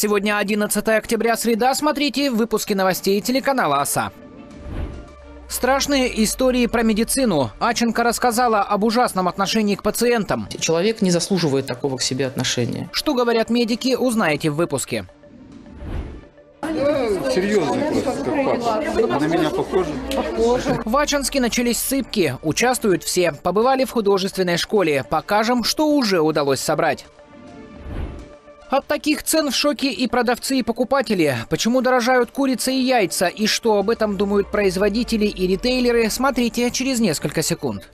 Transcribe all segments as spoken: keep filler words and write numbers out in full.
Сегодня одиннадцатое октября, среда. Смотрите в выпуске новостей телеканала ОСА. Страшные истории про медицину. Аченко рассказала об ужасном отношении к пациентам. Человек не заслуживает такого к себе отношения. Что говорят медики, узнаете в выпуске. Да, серьезный просто, как папа. На меня похоже. Похоже. В Ачинске начались сыпки. Участвуют все. Побывали в художественной школе. Покажем, что уже удалось собрать. От таких цен в шоке и продавцы, и покупатели. Почему дорожают курица и яйца, и что об этом думают производители и ритейлеры, смотрите через несколько секунд.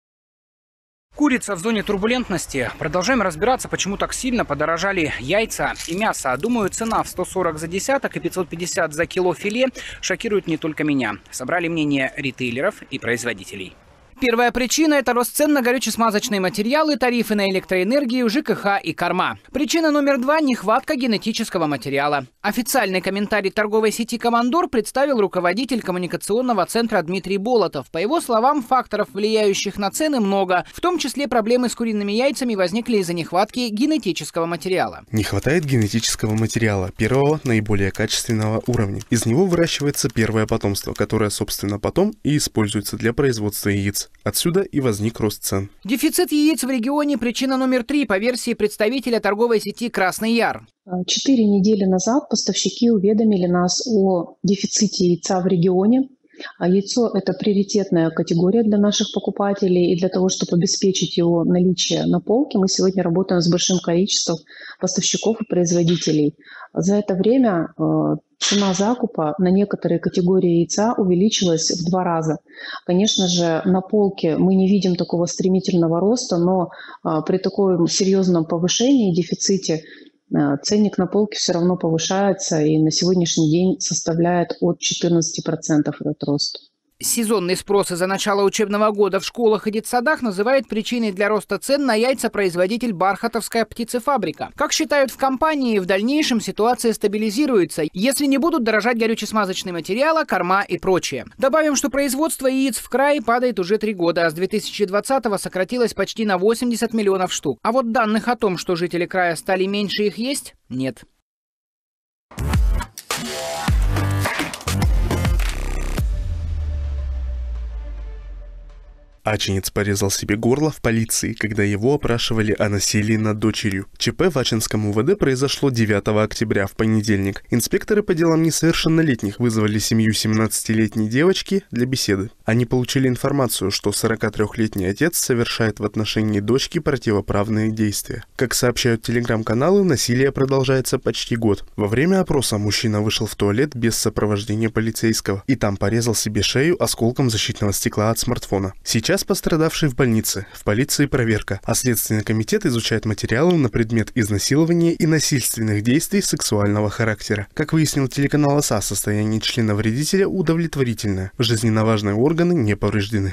Курица в зоне турбулентности. Продолжаем разбираться, почему так сильно подорожали яйца и мясо. Думаю, цена в сто сорок за десяток и пятьсот пятьдесят за кило филе шокирует не только меня. Собрали мнение ритейлеров и производителей. Первая причина – это рост цен на горюче-смазочные материалы, тарифы на электроэнергию, ЖКХ и корма. Причина номер два – нехватка генетического материала. Официальный комментарий торговой сети «Командор» представил руководитель коммуникационного центра Дмитрий Болотов. По его словам, факторов, влияющих на цены, много. В том числе проблемы с куриными яйцами возникли из-за нехватки генетического материала. Не хватает генетического материала, первого, наиболее качественного уровня. Из него выращивается первое потомство, которое, собственно, потом и используется для производства яиц. Отсюда и возник рост цен. Дефицит яиц в регионе – причина номер три по версии представителя торговой сети «Красный Яр». Четыре недели назад поставщики уведомили нас о дефиците яйца в регионе. Яйцо – это приоритетная категория для наших покупателей, и для того, чтобы обеспечить его наличие на полке, мы сегодня работаем с большим количеством поставщиков и производителей. За это время цена закупа на некоторые категории яйца увеличилась в два раза. Конечно же, на полке мы не видим такого стремительного роста, но при таком серьезном повышении, дефиците, ценник на полке все равно повышается и на сегодняшний день составляет от четырнадцати процентов этот рост. Сезонный спрос из-за начала учебного года в школах и детсадах называет причиной для роста цен на яйца производитель «Бархатовская птицефабрика». Как считают в компании, в дальнейшем ситуация стабилизируется, если не будут дорожать горюче-смазочные материалы, корма и прочее. Добавим, что производство яиц в крае падает уже три года, а с две тысячи двадцатого сократилось почти на восемьдесят миллионов штук. А вот данных о том, что жители края стали меньше их есть, нет. Ачинец порезал себе горло в полиции, когда его опрашивали о насилии над дочерью. ЧП в Ачинском УВД произошло девятого октября, в понедельник. Инспекторы по делам несовершеннолетних вызвали семью семнадцатилетней девочки для беседы. Они получили информацию, что сорокатрёхлетний отец совершает в отношении дочки противоправные действия. Как сообщают телеграм-каналы, насилие продолжается почти год. Во время опроса мужчина вышел в туалет без сопровождения полицейского и там порезал себе шею осколком защитного стекла от смартфона. Сейчас Сейчас пострадавший в больнице. В полиции проверка, а Следственный комитет изучает материалы на предмет изнасилования и насильственных действий сексуального характера. Как выяснил телеканал ОСА, состояние члена вредителя удовлетворительное. Жизненно важные органы не повреждены.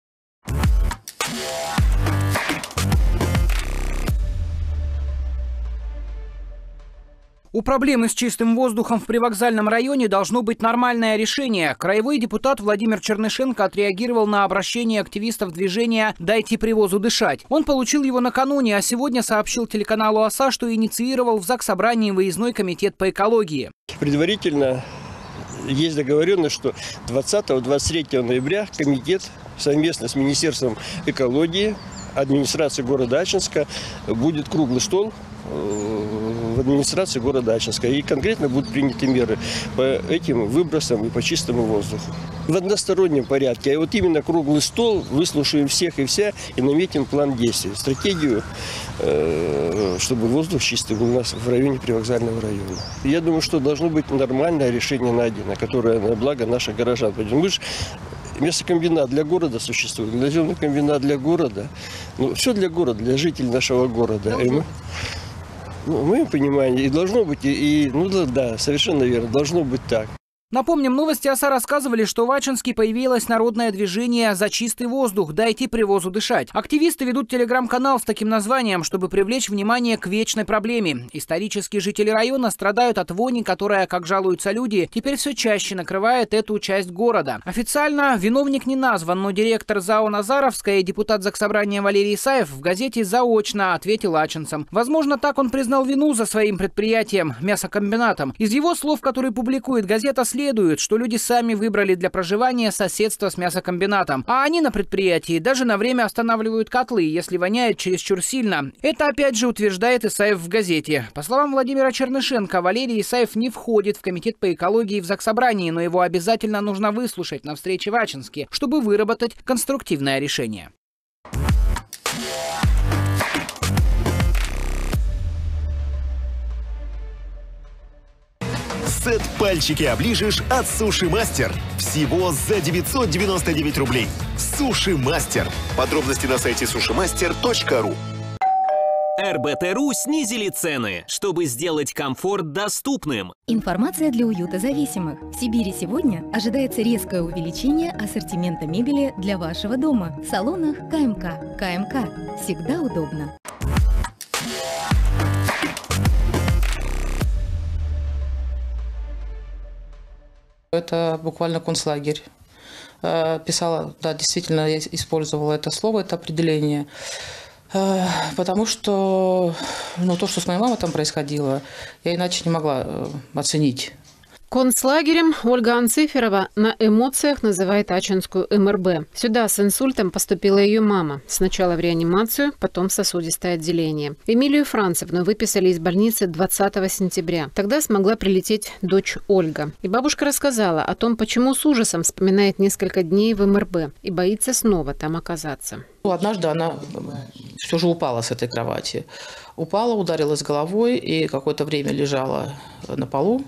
У проблемы с чистым воздухом в привокзальном районе должно быть нормальное решение. Краевой депутат Владимир Чернышенко отреагировал на обращение активистов движения «Дайте привозу дышать». Он получил его накануне, а сегодня сообщил телеканалу ОСА, что инициировал в Заксобрании выездной комитет по экологии. Предварительно есть договоренность, что двадцатого-двадцать третьего ноября комитет совместно с Министерством экологии, администрацией города Ачинска будет круглый стол в администрации города Ачинска. И конкретно будут приняты меры по этим выбросам и по чистому воздуху. В одностороннем порядке. А вот именно круглый стол, выслушаем всех и вся и наметим план действий, стратегию, чтобы воздух чистый был у нас в районе привокзального района. Я думаю, что должно быть нормальное решение найдено, которое на благо наших горожан. Мы же мясокомбинат для города существует, глазурный комбинат для города. Ну, все для города, для жителей нашего города. И мы, ну, мы понимаем, и должно быть, и, и ну да, да, совершенно верно, должно быть так. Напомним, новости ОСА рассказывали, что в Ачинске появилось народное движение «За чистый воздух. Дайте привозу дышать». Активисты ведут телеграм-канал с таким названием, чтобы привлечь внимание к вечной проблеме. Исторические жители района страдают от вони, которая, как жалуются люди, теперь все чаще накрывает эту часть города. Официально виновник не назван, но директор ЗАО «Назаровская» и депутат Заксобрания Валерий Исаев в газете заочно ответил ачинцам. Возможно, так он признал вину за своим предприятием – мясокомбинатом. Из его слов, которые публикует газета, следует, Следует, что люди сами выбрали для проживания соседство с мясокомбинатом, а они на предприятии даже на время останавливают котлы, если воняет чересчур сильно. Это опять же утверждает Исаев в газете. По словам Владимира Чернышенко, Валерий Исаев не входит в комитет по экологии в Заксобрании, но его обязательно нужно выслушать на встрече в Ачинске, чтобы выработать конструктивное решение. Сет «Пальчики оближешь» от Суши Мастер. Всего за девятьсот девяносто девять рублей. Суши Мастер. Подробности на сайте суши мастер точка ру. эр бэ тэ.ру снизили цены, чтобы сделать комфорт доступным. Информация для уюта зависимых. В Сибири сегодня ожидается резкое увеличение ассортимента мебели для вашего дома. В салонах ка эм ка. ка эм ка. Всегда удобно. Это буквально концлагерь. Писала, да, действительно, я использовала это слово, это определение. Потому что ну, то, что с моей мамой там происходило, я иначе не могла оценить. Концлагерем Ольга Анциферова на эмоциях называет ачинскую эм эр бэ. Сюда с инсультом поступила ее мама. Сначала в реанимацию, потом в сосудистое отделение. Эмилию Францевну выписали из больницы двадцатого сентября. Тогда смогла прилететь дочь Ольга. И бабушка рассказала о том, почему с ужасом вспоминает несколько дней в эм эр бэ и боится снова там оказаться. Однажды она все же упала с этой кровати. Упала, ударилась головой и какое-то время лежала на полу.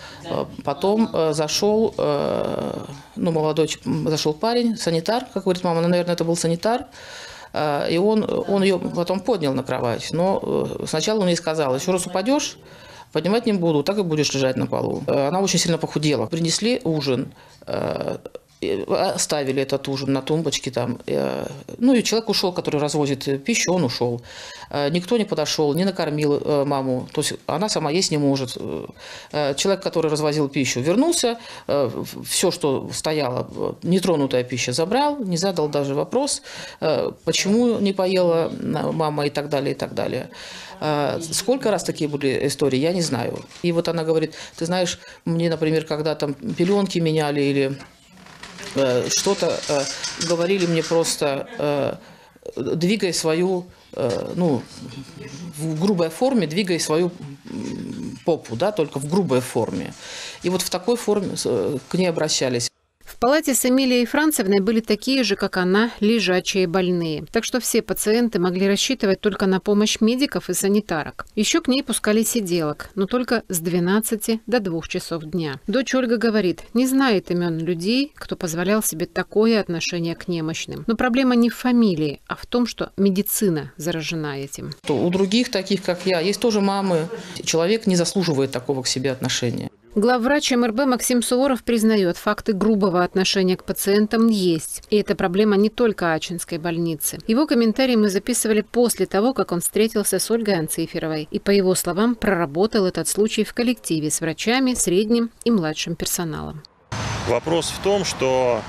Потом э, зашел, э, ну, молодой, зашел парень, санитар, как говорит мама, ну, наверное, это был санитар, э, и он, он ее потом поднял на кровать. Но э, сначала он ей сказал: еще раз упадешь, поднимать не буду, так и будешь лежать на полу. Э, она очень сильно похудела. Принесли ужин, э, оставили этот ужин на тумбочке там. Ну и человек ушел, который развозит пищу, он ушел. Никто не подошел, не накормил маму. То есть она сама есть не может. Человек, который развозил пищу, вернулся. Все, что стояло, нетронутая пища, забрал. Не задал даже вопрос, почему не поела мама и так далее, и так далее. Сколько раз такие были истории, я не знаю. И вот она говорит: ты знаешь, мне, например, когда там пеленки меняли или что-то, говорили мне просто: двигай свою, ну, в грубой форме, двигай свою попу, да, только в грубой форме. И вот в такой форме к ней обращались. В палате с Эмилией Францевной были такие же, как она, лежачие больные. Так что все пациенты могли рассчитывать только на помощь медиков и санитарок. Еще к ней пускали сиделок, но только с двенадцати до двух часов дня. Дочь Ольга говорит, не знает имен людей, кто позволял себе такое отношение к немощным. Но проблема не в фамилии, а в том, что медицина заражена этим. У других, таких как я, есть тоже мамы. Человек не заслуживает такого к себе отношения. Главврач эм эр бэ Максим Суворов признает, факты грубого отношения к пациентам есть. И это проблема не только Ачинской больницы. Его комментарий мы записывали после того, как он встретился с Ольгой Анциферовой. И, по его словам, проработал этот случай в коллективе с врачами, средним и младшим персоналом. Вопрос в том, что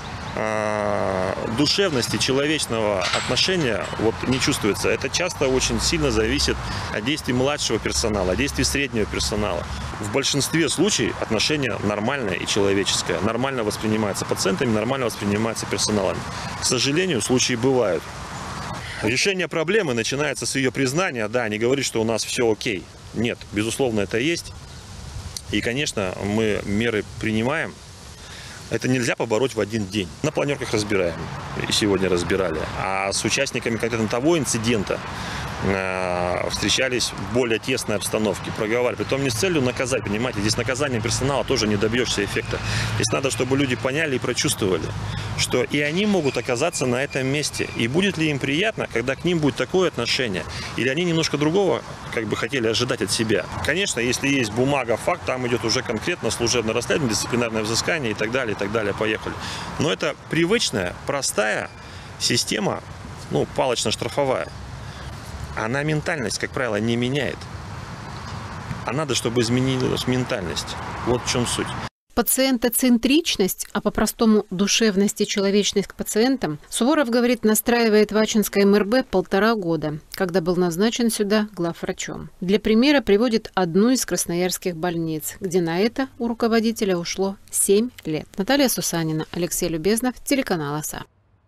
э, душевности человечного отношения вот не чувствуется. Это часто очень сильно зависит от действий младшего персонала, от действий среднего персонала. В большинстве случаев отношение нормальное и человеческое. Нормально воспринимается пациентами, нормально воспринимается персоналом. К сожалению, случаи бывают. Решение проблемы начинается с ее признания. Да, не говорит, что у нас все окей. Нет, безусловно, это есть. И, конечно, мы меры принимаем. Это нельзя побороть в один день. На планерках разбираем. И сегодня разбирали. А с участниками конкретно того инцидента э, встречались в более тесной обстановке, проговаривали. Притом не с целью наказать, понимаете, здесь наказанием персонала тоже не добьешься эффекта. Здесь надо, чтобы люди поняли и прочувствовали, что и они могут оказаться на этом месте. И будет ли им приятно, когда к ним будет такое отношение? Или они немножко другого как бы хотели ожидать от себя? Конечно, если есть бумага, факт, там идет уже конкретно служебное расследование, дисциплинарное взыскание и так далее, и так далее, поехали. Но это привычная, простая система, ну, палочно-штрафовая. Она ментальность, как правило, не меняет. А надо, чтобы изменилась ментальность. Вот в чем суть. Пациентоцентричность, а по-простому душевность и человечность к пациентам, Суворов, говорит, настраивает в Ачинской эм эр бэ полтора года, когда был назначен сюда главврачом. Для примера приводит одну из красноярских больниц, где на это у руководителя ушло семь лет. Наталья Сусанина, Алексей Любезнов, телеканал ОСА.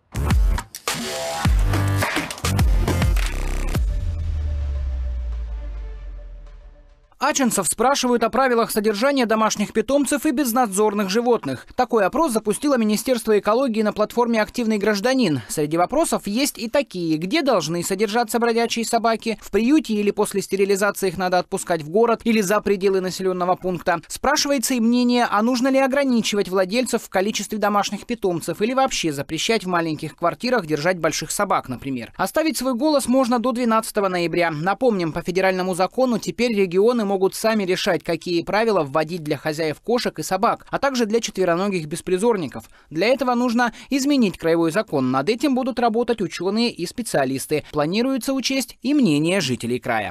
Ачинцев спрашивают о правилах содержания домашних питомцев и безнадзорных животных. Такой опрос запустило Министерство экологии на платформе «Активный гражданин». Среди вопросов есть и такие: где должны содержаться бродячие собаки, в приюте или после стерилизации их надо отпускать в город или за пределы населенного пункта. Спрашивается и мнение, а нужно ли ограничивать владельцев в количестве домашних питомцев или вообще запрещать в маленьких квартирах держать больших собак, например. Оставить свой голос можно до двенадцатого ноября. Напомним, по федеральному закону теперь регионы могут сами решать, какие правила вводить для хозяев кошек и собак, а также для четвероногих беспризорников. Для этого нужно изменить краевой закон. Над этим будут работать ученые и специалисты. Планируется учесть и мнение жителей края.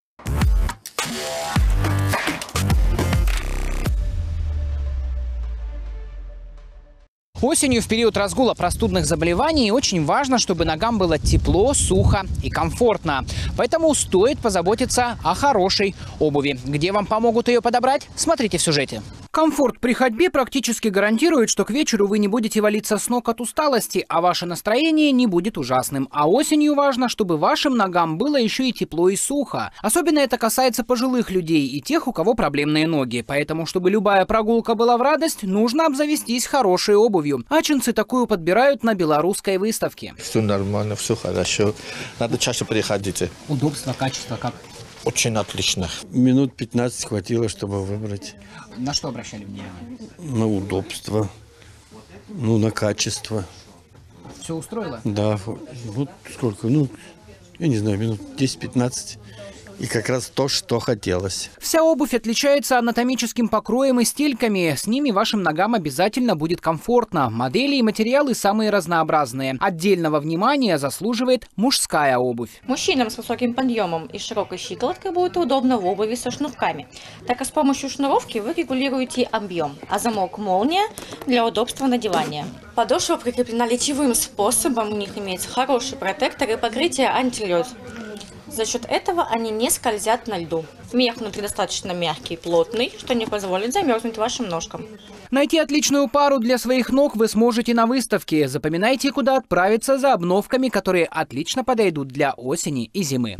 Осенью в период разгула простудных заболеваний очень важно, чтобы ногам было тепло, сухо и комфортно. Поэтому стоит позаботиться о хорошей обуви. Где вам помогут ее подобрать? Смотрите в сюжете. Комфорт при ходьбе практически гарантирует, что к вечеру вы не будете валиться с ног от усталости, а ваше настроение не будет ужасным. А осенью важно, чтобы вашим ногам было еще и тепло и сухо. Особенно это касается пожилых людей и тех, у кого проблемные ноги. Поэтому, чтобы любая прогулка была в радость, нужно обзавестись хорошей обувью. Ачинцы такую подбирают на белорусской выставке. Все нормально, все хорошо. Надо чаще приходить. Удобство, качество как? Очень отлично. Минут пятнадцать хватило, чтобы выбрать. На что обращали внимание? На удобство, ну, на качество. Все устроило? Да, вот сколько, ну, я не знаю, минут десять-пятнадцать. И как раз то, что хотелось. Вся обувь отличается анатомическим покроем и стельками. С ними вашим ногам обязательно будет комфортно. Модели и материалы самые разнообразные. Отдельного внимания заслуживает мужская обувь. Мужчинам с высоким подъемом и широкой щиколоткой будет удобно в обуви со шнурками, так как с помощью шнуровки вы регулируете объем, а замок молния для удобства надевания. Подошва прикреплена литьевым способом, у них имеется хороший протектор и покрытие антилед. За счет этого они не скользят на льду. Мех внутри достаточно мягкий и плотный, что не позволит замерзнуть вашим ножкам. Найти отличную пару для своих ног вы сможете на выставке. Запоминайте, куда отправиться за обновками, которые отлично подойдут для осени и зимы.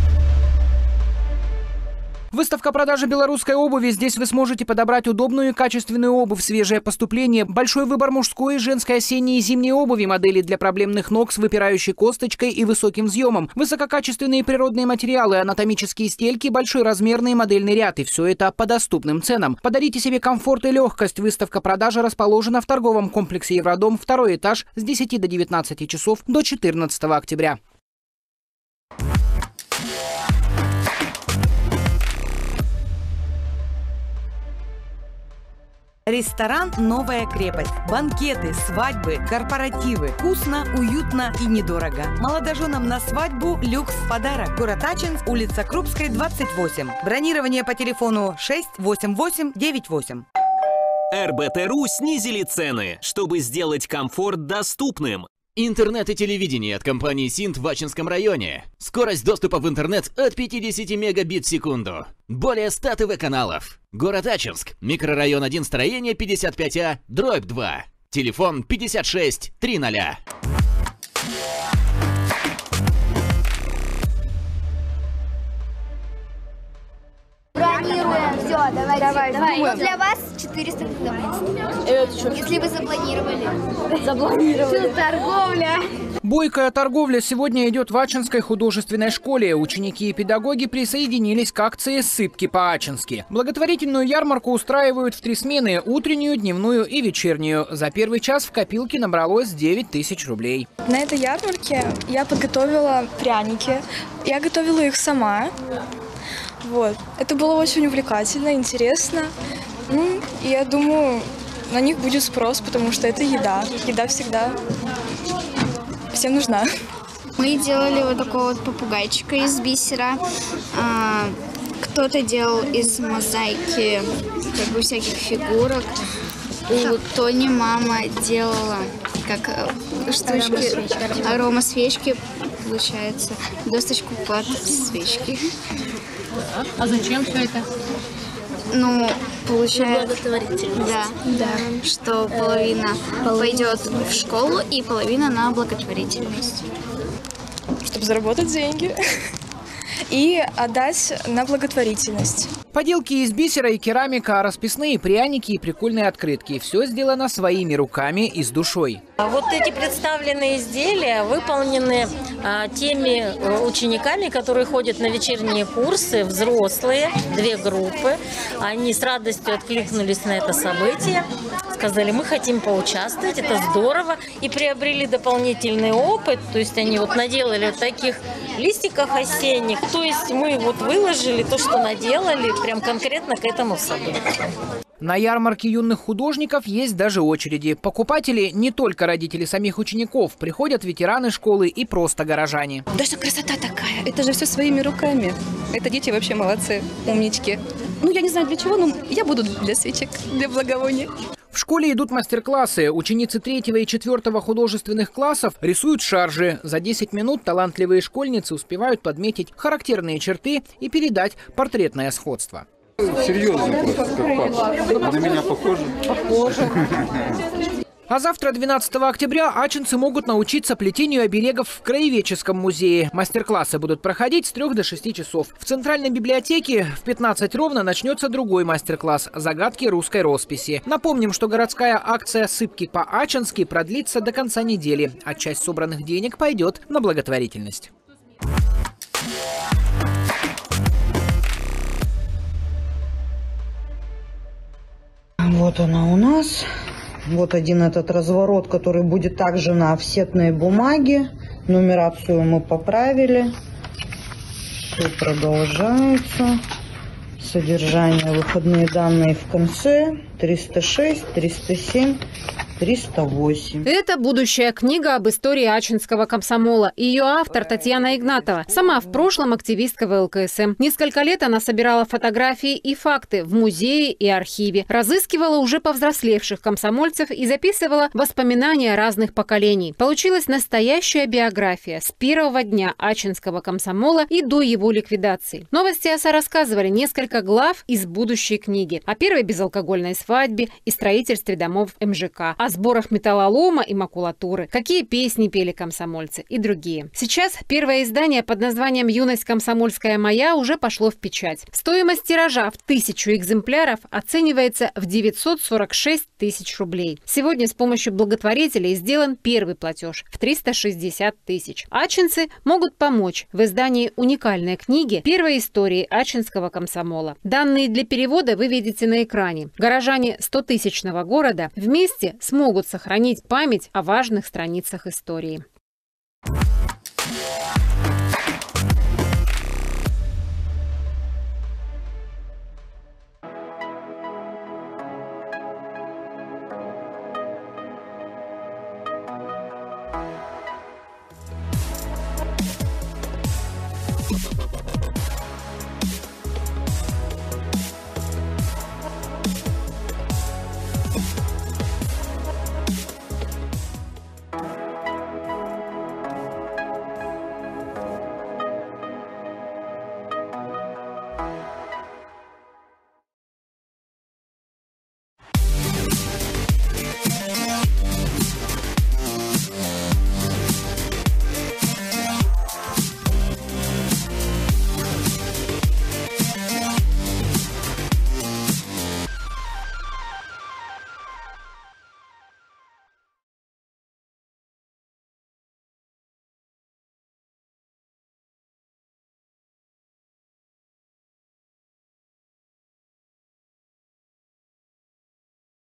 Выставка продажи белорусской обуви. Здесь вы сможете подобрать удобную и качественную обувь, свежее поступление, большой выбор мужской и женской осенней и зимней обуви, модели для проблемных ног с выпирающей косточкой и высоким взъемом, высококачественные природные материалы, анатомические стельки, большой размерный модельный ряд. И все это по доступным ценам. Подарите себе комфорт и легкость. Выставка продажи расположена в торговом комплексе Евродом, второй этаж, с десяти до девятнадцати часов до четырнадцатого октября. Ресторан «Новая крепость». Банкеты, свадьбы, корпоративы. Вкусно, уютно и недорого. Молодоженам на свадьбу люкс в подарок. Город Ачинск, улица Крупской, двадцать восемь. Бронирование по телефону шесть восемь восемь девять восемь. эр бэ тэ ру снизили цены, чтобы сделать комфорт доступным. Интернет и телевидение от компании Синт в Ачинском районе. Скорость доступа в интернет от пятидесяти мегабит в секунду. Более ста тэ вэ каналов. Город Ачинск. Микрорайон один, строение пятьдесят пять А, дробь два. Телефон пятьдесят шесть тридцать. Бронируем все, Да, давайте. Давай, давай. Вот для вас четыреста дополнительно. Если вы запланировали. Запланировали. Торговля. Бойкая торговля сегодня идет в Ачинской художественной школе. Ученики и педагоги присоединились к акции «Сыпки по-ачински». Благотворительную ярмарку устраивают в три смены – утреннюю, дневную и вечернюю. За первый час в копилке набралось девять тысяч рублей. На этой ярмарке я подготовила пряники. Я готовила их сама. Вот. Это было очень увлекательно, интересно. Ну, и я думаю, на них будет спрос, потому что это еда. Еда всегда всем нужна. Мы делали вот такого вот попугайчика из бисера. А, кто-то делал из мозаики как бы всяких фигурок. У Тони мама делала как штучки, аромасвечки, получается, досточку под свечки. А зачем все это? Ну, получается, да, да, что половина пойдет в школу и половина на благотворительность. Чтобы заработать деньги и отдать на благотворительность. Поделки из бисера и керамика, расписные пряники и прикольные открытки. Все сделано своими руками и с душой. Вот эти представленные изделия выполнены а, теми учениками, которые ходят на вечерние курсы, взрослые, две группы. Они с радостью откликнулись на это событие, сказали, мы хотим поучаствовать, это здорово, и приобрели дополнительный опыт. То есть они вот наделали вот таких листиков осенних, то есть мы вот выложили то, что наделали, прям конкретно к этому событию. На ярмарке юных художников есть даже очереди. Покупатели не только родители самих учеников, приходят ветераны школы и просто горожане. Да что красота такая, это же все своими руками. Это дети вообще молодцы, умнички. Ну я не знаю для чего, но я буду для свечек, для благовония. В школе идут мастер-классы. Ученицы третьего и четвертого художественных классов рисуют шаржи. За десять минут талантливые школьницы успевают подметить характерные черты и передать портретное сходство. Серьезно просто, как папа. На меня похоже? Похоже. А завтра, двенадцатого октября, ачинцы могут научиться плетению оберегов в краеведческом музее. Мастер-классы будут проходить с трёх до шести часов. В Центральной библиотеке в пятнадцать ровно начнется другой мастер-класс «Загадки русской росписи». Напомним, что городская акция «Сыпки по-ачински» продлится до конца недели, а часть собранных денег пойдет на благотворительность. Вот она у нас. Вот один этот разворот, который будет также на офсетной бумаге. Нумерацию мы поправили. Все продолжается. Содержание, выходные данные в конце. триста шесть, триста семь, триста восемь. Это будущая книга об истории ачинского комсомола. Ее автор Татьяна Игнатова. Сама в прошлом активистка вэ эл ка эс эм. Несколько лет она собирала фотографии и факты в музее и архиве. Разыскивала уже повзрослевших комсомольцев и записывала воспоминания разных поколений. Получилась настоящая биография с первого дня ачинского комсомола и до его ликвидации. Новости ОСА рассказывали несколько глав из будущей книги. О первой безалкогольной свадьбе и строительстве домов эм жэ ка. О сборах металлолома и макулатуры, какие песни пели комсомольцы и другие. Сейчас первое издание под названием «Юность комсомольская моя» уже пошло в печать. Стоимость тиража в тысячу экземпляров оценивается в девятьсот сорок шесть тысяч рублей. Сегодня с помощью благотворителей сделан первый платеж в триста шестьдесят тысяч. Ачинцы могут помочь в издании уникальной книги первой истории ачинского комсомола. Данные для перевода вы видите на экране. Горожане стотысячного города вместе с могут сохранить память о важных страницах истории.